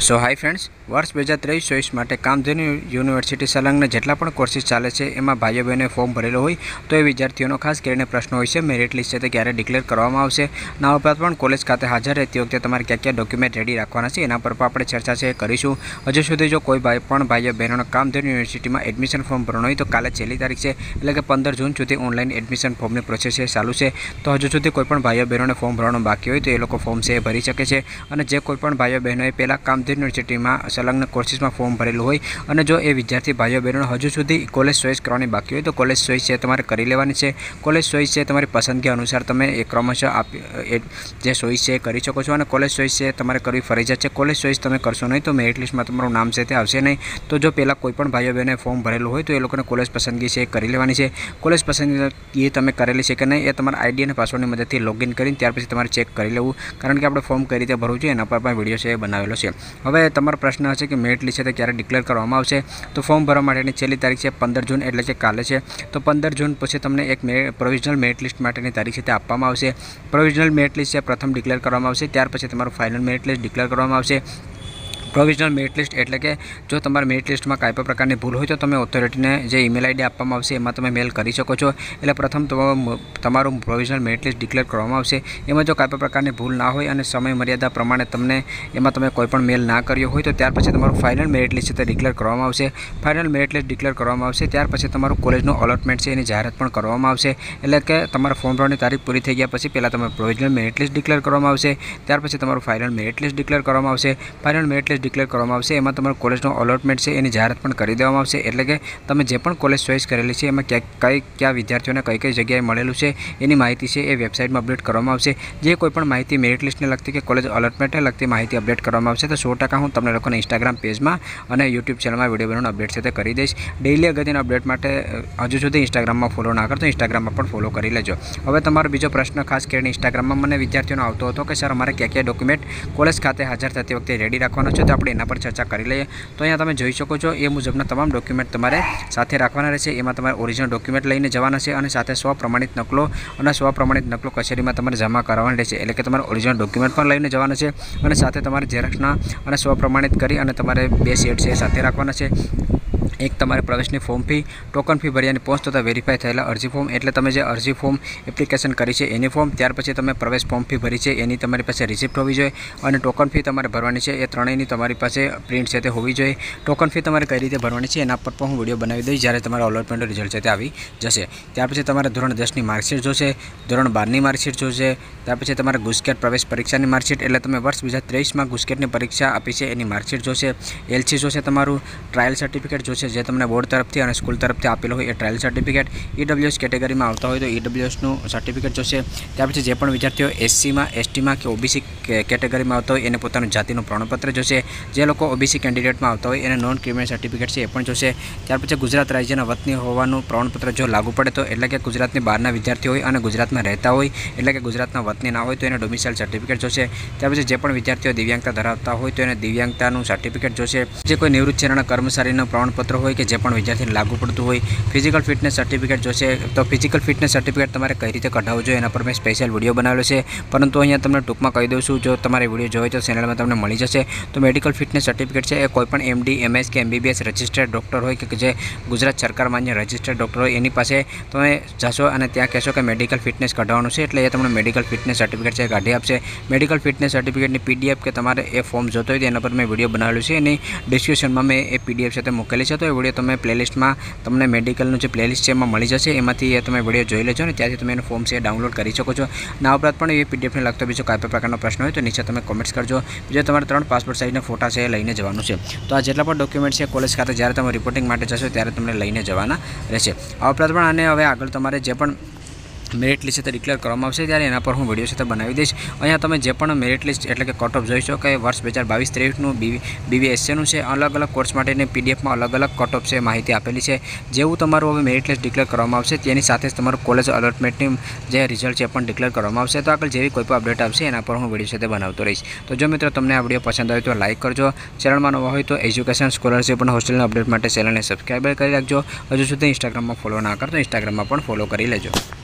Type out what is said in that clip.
सो hi friends, वर्ष 2023-24 માટે Kamdhenu university સંલગ્ન જેટલા પણ કોર્સીસ ચાલે છે એમાં ભાઈઓ બહેનોએ ફોર્મ ભરેલો હોય તો એ વિદ્યાર્થીઓનો ખાસ કરીને પ્રશ્ન હોય છે મેરિટ લિસ્ટ છે તે ક્યારે ડિક્લેર કરવામાં આવશે, ના ઉપરાંત પણ કોલેજ ખાતે હાજર રહેતી વખતે તમારે ક્યાં ક્યાં ડોક્યુમેન્ટ રેડી રાખવાના છે એના પર પણ આપણે ચર્ચા છે કરીશું। હજુ સુધી જો કોઈ ભાઈઓ બહેનોને કામધેનુ યુનિવર્સિટીમાં એડમિશન ફોર્મ ભરવાનું હોય તો કાલે છેલ્લી તારીખ છે, એટલે કે 15 જૂન સુધી ઓનલાઈન એડમિશન ફોર્મની પ્રોસેસ છે ચાલુ છે। તો હજુ સુધી કોઈ પણ ભાઈઓ બહેનોને ફોર્મ ભરવાનું બાકી હોય તો એ લોકો ફોર્મ છે ભરી શકે છે। અને જે કોઈ પણ ભાઈઓ બહેનોએ પહેલાં કામધેનુ યુનિવર્સિટીમાં संलग्न कोर्सीस में फॉर्म भरेलू हो और जो ये विद्यार्थी भाईओ बहनों हजू सुधी कॉलेज चॉइस करवानी बाकी हो तो कॉलेज चॉइस है तमारे करी लेवानी है। कॉलेज चॉइस है तमारी पसंदगी अनुसार तमे एक क्रमशः आप जे चॉइस है करी सको छो। कॉलेज चॉइस है तमारे करवी फरजियात है। कॉलेज चॉइस तमे करशो नहीं तो मेरिट लिस्ट में तमारुं नाम से ते आवशे नहीं। तो जो पहला कोईपण भाईओ बहनों फॉर्म भरेलू हो तो ये लोकोने कॉलेज पसंदगी से करी लेवानी है। कॉलेज पसंदगी तमे करेली है कि नहीं ये तमारा आईडी और पासवर्ड की मदद लॉगिन करीने त्यार पछी तमारे चेक करी लेवुं, कारण के आपणे फॉर्म कई रीते भरवुं जोईए एना पर पण विडियो छे बनावेलो छे। हवे तमारो प्रश्न हशे कि मेरिट लिस्ट है क्यारे डिक्लेर करवामां आवशे, तो फॉर्म भरवा माटेनी छेल्ली तारीख है 15 जून एटले के काले है। तो 15 जून पछी तमने एक प्रोविजनल मेरिट लिस्ट माटेनी तारीख है आपवामां आवशे। प्रोविजनल मेरिट लिस्ट है प्रथम डिक्लेर करवामां आवशे, त्यार पछी तमारुं फाइनल मेरिट लिस्ट डिक्लेर करवामां आवशे। प्रोविजनल मेरिट लिस्ट एटले के जो तमारा मेरिट लिस्ट में काई पण प्रकारनी भूल हो तो तमे ऑथोरिटी ने जे ईमेल आईडी आपवामां आवशे एमां तमे मेल करी शको छो। एटले प्रथम तमारुं प्रोविजनल मेरिट लिस्ट डिक्लेर करवामां आवशे। एमां जो काई पण प्रकारनी भूल ना होय अने समय मर्यादा प्रमाणे तमने एमां तमे कोई पण मेल ना कर्यो होय तो त्यार पछी तमारुं फाइनल मेरिट लिस्ट ते डिक्लेर करवामां आवशे। फाइनल मेरिट लिस्ट डिक्लेर करवामां आवशे त्यार पछी तमारुं कॉलेजनो अलॉटमेंट छे एनी जाहेरात पण करवामां आवशे। एटले के तमारा फॉर्म भरवानी तारीख पूरी थई गया पछी पहेला तमे प्रोविजनल मेरिट लिस्ट डिक्लेर करवामां आवशे, त्यार पछी तमारुं फाइनल मेरिट लिस्ट डिक्लेर करवामां आवशे। फाइनल मेरिट लिस्ट डिक्लेर करवामां आवशे एमां तमारा कॉलेजनो अलॉटमेंट है एनी जाहेरात पण करी देवामां आवशे। एटले के तमे जे पण कॉलेज चॉइस करेली है एमां क्या विद्यार्थीओने कई जग्याए मळेलुं छे एनी माहिती है ए वेबसाइट में अपडेट करवामां आवशे। जे कोईपण माहिती मेरिट लिस्ट ने लगती कि कॉलेज अलॉटमेंट ने लगती माहिती अपडेट करवामां आवशे तो 100% हूँ तमने लोकोने इंस्टाग्राम पेज में और यूट्यूब चैनल में विडियो बनाने अपडेट से करी दईश। डेली अगत्यना अपडेट माटे हजू सुधी इंस्टाग्राम में फॉलो ना करतो इंस्टाग्राम में पण फॉलो करी लेजो। हवे तमारो बीजो प्रश्न खास करने इंस्टाग्राम में मने विद्यार्थीओने आवतो हतो कि सर अमारे क्या क्या डॉक्यूमेंट कॉलेज खाते हाजर थती वखते रेडी राखवाना छे, तो आपणे एना पर चर्चा करी लईए। तो अहींया તમે જોઈ શકો છો એ મુજબના તમામ ડોક્યુમેન્ટ તમારે સાથે રાખવાના રહેશે। એમાં તમારે ઓરિજિનલ ડોક્યુમેન્ટ લઈને જવાના છે અને સાથે સ્વપ્રમાણિત નકલો અને સ્વપ્રમાણિત નકલો કચેરીમાં તમારે જમા કરવાની રહેશે। એટલે કે તમારે ઓરિજિનલ ડોક્યુમેન્ટ પણ લઈને જવાના છે અને સાથે તમારે ઝેરોક્સના અને સ્વપ્રમાણિત કરી અને તમારે બે સેટ છે સાથે રાખવાના છે। एक तमारे प्रवेशनी फॉर्म फी टोकन फी भर्यानी पहुँच थता वेरीफाई थयेला अरजी फॉर्म एटले तमे जे अरजी फॉर्म एप्लिकेशन करी छे एनी फॉर्म, त्यार पछी तमे प्रवेश फॉर्म फी भरी छे एनी तमारी पासे रिसिप्ट होवी जोईए अने टोकन फी तमारे भरवानी छे ए त्रणेयनी तमारी पासे प्रिंट छे ते होवी जोईए। टोकन फी तमारे कई रीते भरवानी छे एना पर पण हूँ विडियो बनावी दईश ज्यारे तमारा अलॉटमेंटनो रिजल्ट छे ते आवी जशे। त्यार पछी तमारे धोरण 10 नी मार्कशीट जोशे, धोरण 12 नी मार्कशीट जोशे, त्यार पछी तमारे गुस्केट प्रवेश परीक्षानी मार्कशीट एटले तमे वर्ष 2023 में गुस्केटनी परीक्षा आपी छे एनी मार्कशीट जोशे। एलसी जोशे तमारुं ट्रायल सर्टिफिकेट जोशे जे तमने बोर्ड तरफथी और स्कूल तरफथी आपेलो होय ए ट्रायल सर्टिफिकेट। ईडब्ल्यूएस कैटेगरी में आवता होय तो ईडब्ल्यूएसनु सर्टिफिकेट जोशे। त्यार पछी जे पण विद्यार्थीओ एससी में एसटी में कि ओबीसी कैटेगरी में आवता होय एने पोतानुं जातिनुं प्रमाणपत्र जोशे। जे लोको ओबीसी कैंडिडेट में आवता होय एने नॉन क्रिमिनल सर्टिफिकेट छे ए पण जोशे। त्यार पछी गुजरात राज्यना वतनी होवानुं प्रमाणपत्र जो लागू पड़े तो एटले के गुजरातनी बहारना विद्यार्थी होय अने गुजरात में रहता होय एटले के गुजरातना वतनी ना होय तो एने डोमिसाइल सर्टिफिकेट जोशे। त्यार पछी जे पण विद्यार्थीओ दिव्यांगता धरावता होय तो एने दिव्यांगतानुं सर्टिफिकेट जोशे। जे कोई निवृत्त सेनाना कर्मचारीनुं प्रमाणपत्र होय कि जे पण विद्यार्थी लागू पड़तुं होय। फिजिकल फिटनेस सर्टिफिकेट जोशे तो फिजिकल फिटनेस सर्टिफिकेट तमारे कई रीते कढाववुं जोईए एना पर मैं स्पेशल विडियो बनावेलो छे, परंतु अहींया तमने टूंकमां कही दऊं छुं जो तमारे विडियो जोईए तो चेनल में तमने मळी जशे। तो मेडिकल फिटनेस सर्टिफिकेट छे ए कोईपण एमडी एमएस के एमबीबीएस रजिस्टर्ड डॉक्टर होय कि जे गुजरात सरकार मान्य रजिस्टर्ड डॉक्टर होय एनी पासे तमे जशो अने त्यां कहेशो कि मेडिकल फिटनेस कढाववानुं छे एटले ए तमने मेडिकल फिटनेस सर्टिफिकेट छे काढी आपशे। मेडिकल फिटनेस सर्टिफिकेटनी पीडीएफ के तमारे ए फॉर्म जोतो होय तो एना पर मैं विडियो बनावेलो छे एनी डिस्क्रिप्शन में मैं ए पीडीएफ साथे मूकेली छे। तो ए विडियो तमे प्लेलिस्ट में तमने मेडिकलનું જે પ્લેલિસ્ટ છે એમાં મળી જશે, એમાંથી તમે વિડીયો જોઈ લેજો અને ત્યાંથી તમે એનું ફોર્મ છે ડાઉનલોડ કરી શકો છો। ના ઉપરાંત પણ એ પીડીએફને લગતો બીજો કોઈ પણ પ્રકારનો પ્રશ્ન હોય તો નીચે તમે કોમેન્ટ્સ કરજો। બીજો તમારે 3 પાસપોર્ટ સાઇઝના ફોટા છે લઈને જવાનું છે। તો આ જેટલા પણ ડોક્યુમેન્ટ છે કોલેજ ખાતે જ્યારે તમે રિપોર્ટિંગ માટે જશો ત્યારે તમને લઈને જવાના રહેશે। આ ઉપરાંત પણ આને હવે આગળ તમારે જે પણ मेरिट लिस्ट डिक्लेर करवामां आवशे त्यारे एना पर हूँ विडियो साथे बनावी दईश। अहींया तमे जे पण मेरिट लिस्ट एटले के कट ऑफ जोई शो कि वर्ष 2022-23 बीबीएससीનું છે अलग अलग कोर्स माटेनी पीडीएफ में अलग अलग कट ऑफ से माहिती आपेली है। जेवुं तमारुं हवे मेरिट लिस्ट डिक्लेर करवामां आवशे तेनी साथे ज तमारुं कॉलेज अलॉटमेंटनी जे रिजल्ट है पण डिक्लेर करवामां आवशे। तो आगळ जेवी कोई पण अपडेट आवशे एना पर हूँ विडियो साथे बनावतो रहीश। तो जो मित्रों तमने आ विडियो पसंद आवे तो लाइक करजो, चैनल में नवा होय तो एज्युकेशन स्कॉलरशिप और होस्टेलना अपडेट माटे चैनल ने सब्सक्राइब करी राखजो। हजू सुधी इंस्टाग्राम में फॉलो ना करतो इंस्टाग्राम में पण फॉलो करी लेजो।